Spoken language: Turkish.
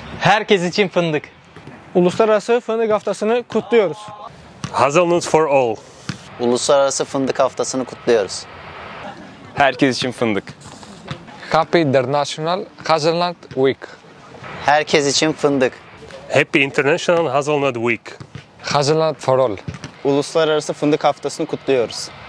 Herkes için fındık. Uluslararası Fındık Haftası'nı kutluyoruz. Hazelnuts for all. Uluslararası Fındık Haftası'nı kutluyoruz. Herkes için fındık. Happy International Hazelnut Week. Herkes için fındık. Happy International Hazelnut Week. Hazelnut for all. Uluslararası Fındık Haftası'nı kutluyoruz.